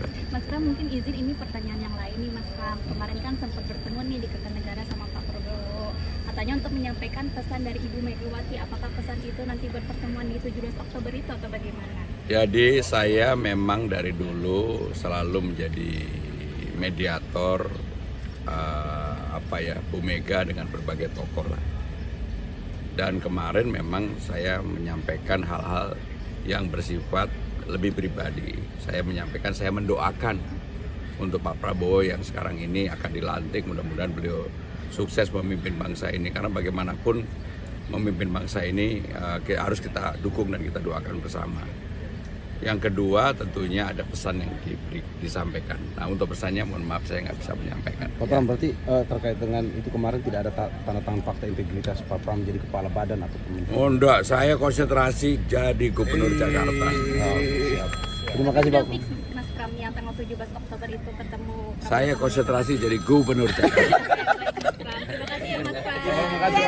Mas Pram, mungkin izin ini pertanyaan yang lain nih Mas Pram. Kemarin kan sempat bertemu nih di Kertanegara sama Pak Prabowo. Katanya untuk menyampaikan pesan dari Ibu Megawati. Apakah pesan itu nanti berpertemuan di 17 Oktober itu atau bagaimana? Jadi saya memang dari dulu selalu menjadi mediator Bu Mega dengan berbagai tokoh lah. Dan kemarin memang saya menyampaikan hal-hal yang bersifat lebih pribadi. Saya menyampaikan, saya mendoakan untuk Pak Prabowo yang sekarang ini akan dilantik. Mudah-mudahan beliau sukses memimpin bangsa ini. Karena bagaimanapun memimpin bangsa ini harus kita dukung dan kita doakan bersama. Yang kedua tentunya ada pesan yang disampaikan. Nah untuk pesannya mohon maaf saya nggak bisa menyampaikan. Pak Pram, berarti terkait dengan itu kemarin tidak ada tanda tangan fakta integritas Pak Pram menjadi kepala badan atau pemimpin? Oh enggak, saya konsentrasi jadi gubernur Jakarta. Siap. Terima kasih Pak. Mas Pram yang tanggal 17 Oktober itu ketemu. Saya konsentrasi jadi gubernur Jakarta.